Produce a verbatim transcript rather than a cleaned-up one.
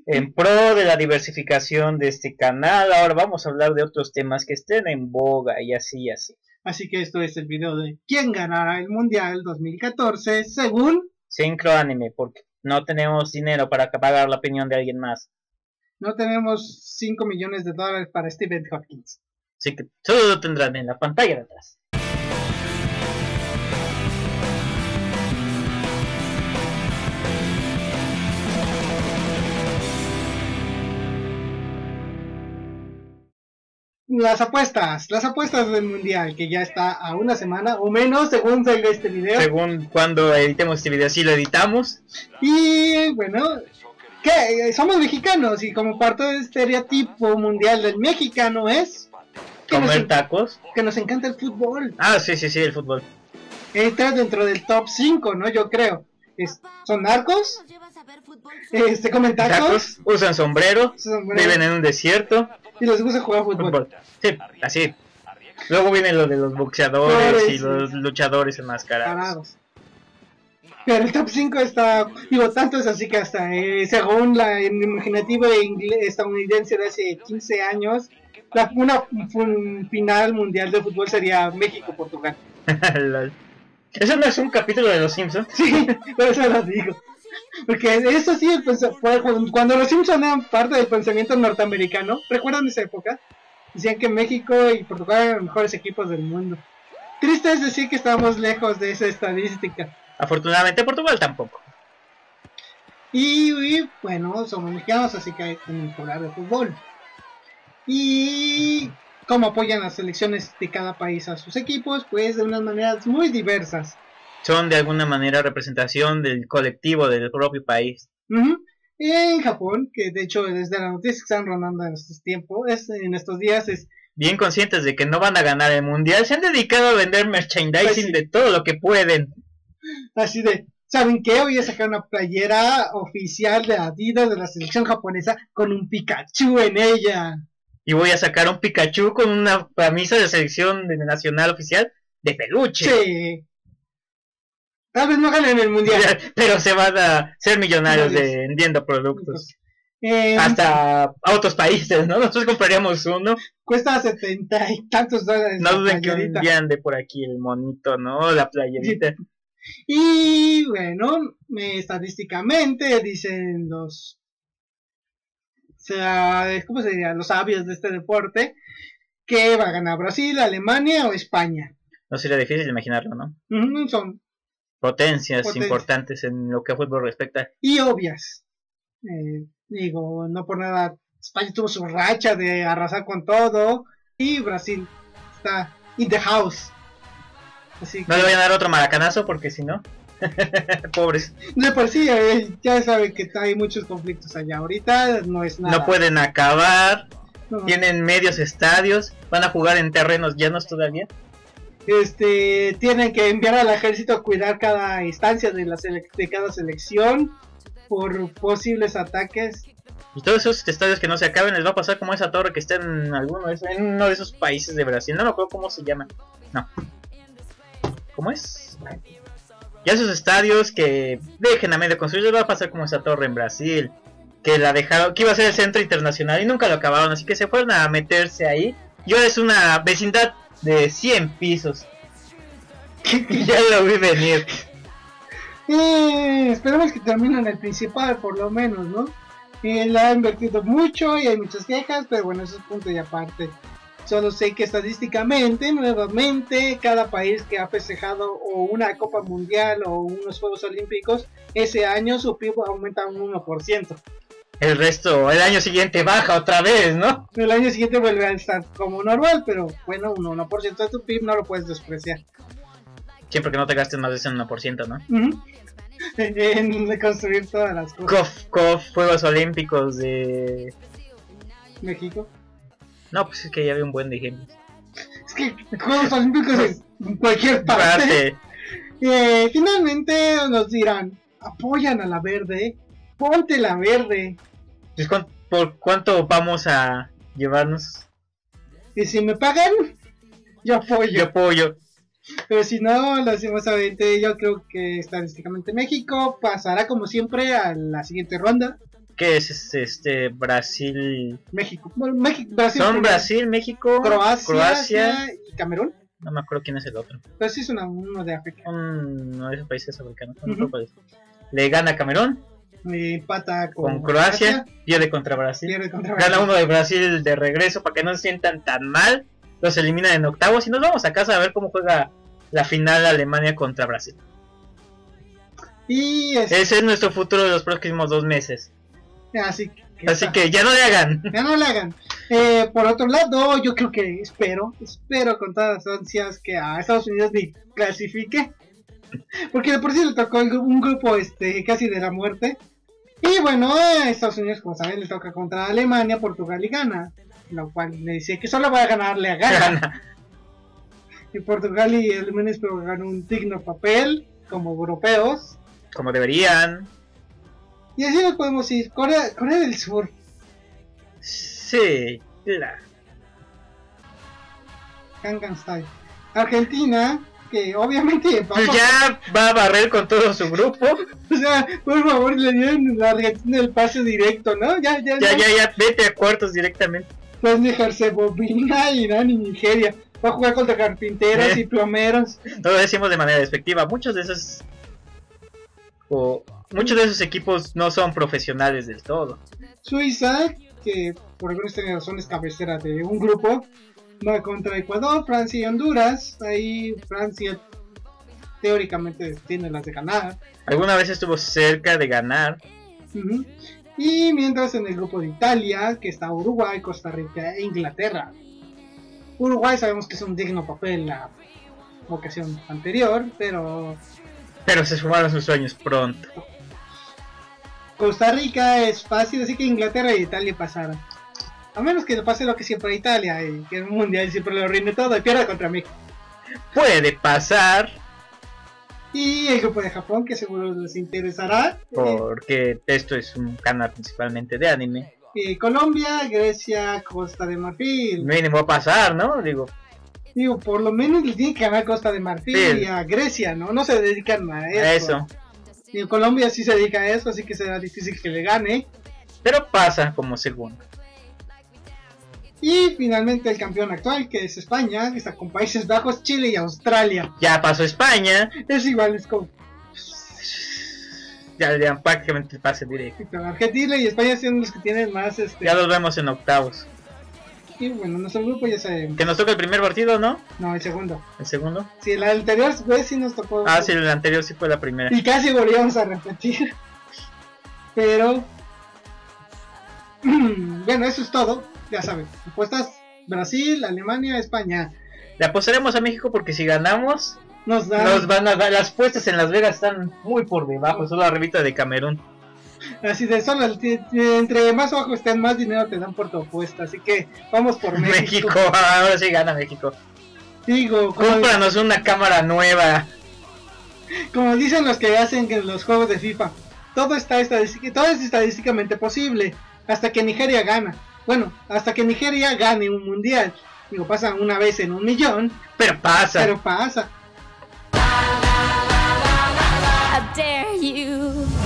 En pro de la diversificación de este canal, ahora vamos a hablar de otros temas que estén en boga y así y así. Así que esto es el video de quién ganará el Mundial dos mil catorce según Syncro Anime, porque no tenemos dinero para pagar la opinión de alguien más. no tenemos cinco millones de dólares para Stephen Hopkins. Así que todo lo tendrán en la pantalla de atrás. Las apuestas, las apuestas del Mundial, que ya está a una semana o menos según salga este video. Según cuando editemos este video, sí lo editamos. Y bueno, ¿qué? Somos mexicanos y como parte del estereotipo mundial del mexicano es que comer nos, tacos. Que nos encanta el fútbol. Ah, sí, sí, sí, el fútbol. Entra dentro del top cinco, ¿no? Yo creo. Es, son narcos, este, comen tacos, tacos, usan sombrero, sombrero, viven en un desierto y les gusta jugar fútbol. fútbol. Sí, así. Luego viene lo de los boxeadores Flores, y los luchadores enmascarados. Pero el top cinco está, digo, tanto es así que hasta, eh, según la el imaginativo estadounidense de hace quince años, la, una un final mundial de fútbol sería México-Portugal. ¿Eso no es un capítulo de Los Simpsons? Sí, por eso lo digo. Porque eso sí, pues, cuando Los Simpsons eran parte del pensamiento norteamericano, ¿recuerdan esa época? Decían que México y Portugal eran los mejores equipos del mundo. Triste es decir que estamos lejos de esa estadística. Afortunadamente Portugal tampoco. Y, y bueno, somos mexicanos, así que tenemos que hablar de fútbol. Y cómo apoyan las selecciones de cada país a sus equipos, pues de unas maneras muy diversas. Son de alguna manera representación del colectivo del propio país. Uh-huh. En Japón, que de hecho desde la noticia que están rondando en estos tiempos, es, en estos días es bien conscientes de que no van a ganar el mundial, se han dedicado a vender merchandising pues sí. de todo lo que pueden. Así de, ¿saben qué? Voy a sacar una playera oficial de Adidas de la selección japonesa con un Pikachu en ella. Y voy a sacar un Pikachu con una camisa de selección de nacional oficial de peluche. Sí. Tal vez no ganen el mundial, pero se van a ser millonarios de vendiendo productos. Eh, Hasta a otros países, ¿no? Nosotros compraríamos uno. Cuesta setenta y tantos dólares. No duden que un día ande por aquí el monito, ¿no? La playerita. Sí. Y bueno, estadísticamente dicen los, o sea, ¿cómo se diría? Los sabios de este deporte que va a ganar Brasil, Alemania o España. No sería difícil imaginarlo, ¿no? Uh-huh, son potencias, potencias importantes en lo que a fútbol respecta. Y obvias. Eh, digo, no por nada, España tuvo su racha de arrasar con todo y Brasil está in the house. Así que... no le vayan a dar otro maracanazo porque si no, pobres. De por sí, eh, ya saben que hay muchos conflictos allá. Ahorita no es nada. No pueden acabar, no. Tienen medios estadios, van a jugar en terrenos llanos todavía. Este, tienen que enviar al ejército a cuidar cada instancia de, la de cada selección por posibles ataques. Y todos esos estadios que no se acaben les va a pasar como esa torre que está en alguno en uno de esos países de Brasil. No me acuerdo cómo se llama. No. ¿Cómo es? Ya esos estadios que dejen a medio construir les va a pasar como esa torre en Brasil. Que la dejaron, que iba a ser el centro internacional y nunca lo acabaron. Así que se fueron a meterse ahí. Y ahora es una vecindad de cien pisos. Ya lo vi venir. Eh, esperemos que terminen el principal por lo menos, ¿no? Eh, la ha invertido mucho y hay muchas quejas, pero bueno, eso es punto y aparte. Solo sé que estadísticamente, nuevamente, cada país que ha festejado o una Copa Mundial o unos Juegos Olímpicos, ese año su P I B aumenta un uno por ciento. El resto, el año siguiente baja otra vez, ¿no? El año siguiente vuelve a estar como normal, pero bueno, un uno por ciento de tu P I B no lo puedes despreciar. Siempre que no te gastes más de ese uno por ciento, ¿no? Uh-huh. En reconstruir todas las cosas. Cof, cof, Juegos Olímpicos de... México. No, pues es que ya había un buen de ejemplos. Es que Juegos Olímpicos en cualquier parte. Eh, finalmente nos dirán, apoyan a la verde, ponte la verde. Pues, ¿por cuánto vamos a llevarnos? Y si me pagan, yo apoyo. Yo apoyo. Pero si no, lastimosamente yo creo que estadísticamente México pasará como siempre a la siguiente ronda. ¿Qué es este, este Brasil? México. Bueno, México Brasil. Son primero. Brasil, México, Croacia, Croacia. y Camerún. No me acuerdo quién es el otro. Pero sí es una, uno de África. Uno de esos países africanos. No me Ujú. acuerdo cuál es. Le gana Camerún Y empata con, con Croacia, pierde contra Brasil. Pierde contra Gana Brasil. uno de Brasil de regreso para que no se sientan tan mal. Los eliminan en octavos y nos vamos a casa a ver cómo juega la final Alemania contra Brasil. Y es, Ese es nuestro futuro de los próximos dos meses. así que, Así está. que ya no le hagan. Ya no le hagan. Eh, por otro lado, yo creo que espero, espero con todas las ansias que a Estados Unidos ni clasifique. Porque de por sí le tocó el gru- un grupo este casi de la muerte. Y bueno, a Estados Unidos, como saben, le toca contra Alemania, Portugal y Ghana. Lo cual me dice que solo va a ganarle a Ghana. Gana. Y Portugal y Alemania espero que hagan un digno papel como europeos. Como deberían. Y así nos podemos ir. Corea, Corea del Sur. Sí. La... Gangnam Style. Argentina, que obviamente va Pues a- ya va a barrer con todo su grupo. O sea, por favor, le dieron a Argentina el pase directo, ¿no? Ya, ya, Ya, ya, ya, vete a cuartos directamente. Bosnia y Herzegovina, Irán y Nigeria. Va a jugar contra carpinteros Eh. y plomeros. Todo lo decimos de manera despectiva. Muchos de esos. O muchos de esos equipos no son profesionales del todo. Suiza, que por alguna extraña razón es cabecera de un grupo, va contra Ecuador, Francia y Honduras. Ahí Francia teóricamente tiene las de ganar. Alguna vez estuvo cerca de ganar. Ujú. Y mientras en el grupo de Italia, que está Uruguay, Costa Rica e Inglaterra. Uruguay sabemos que es un digno papel la ocasión anterior, pero Pero se esfumaron sus sueños pronto. Costa Rica es fácil, así que Inglaterra y Italia pasaron. A menos que le pase lo que siempre a Italia, y que en un mundial siempre lo rinde todo y pierda contra México. Puede pasar. Y el grupo de Japón, que seguro les interesará. Porque esto es un canal principalmente de anime. Eh, Colombia, Grecia, Costa de Marfil. Mínimo va a pasar, ¿no? Digo, Digo, por lo menos le tiene que ganar Costa de Marfil Sí. y a Grecia, ¿no? No se dedican a eso. a eso. Y Colombia sí se dedica a eso, así que será difícil que le gane. Pero pasa como segundo. Y finalmente el campeón actual, que es España, que está con Países Bajos, Chile y Australia. Ya pasó España. Es igual, es como Ya, ya prácticamente pase directo. Argentina y España son los que tienen más este. Ya los vemos en octavos. Y bueno, nuestro grupo ya se. Que nos toca el primer partido, ¿no? No, el segundo. El segundo. Si el anterior pues sí nos tocó. Ah, sí, el anterior sí fue la primera. Y casi volvíamos a repetir. Pero. Bueno, eso es todo. Ya saben. Apuestas Brasil, Alemania, España. Le apostaremos a México porque si ganamos, Nos dan. nos van a dar. Las puestas en Las Vegas están muy por debajo. Solo la revista de Camerún. Así de solo. t- t- Entre más abajo estén, más dinero te dan por tu apuesta. Así que vamos por México. México, ahora sí gana México. Digo, como, Cómpranos una cámara nueva. como dicen los que hacen en los juegos de FIFA. Todo está estadística, todo es estadísticamente posible. Hasta que Nigeria gana. Bueno, hasta que Nigeria gane un mundial. Digo, pasa una vez en un millón. Pero pasa. Pero pasa. How dare you?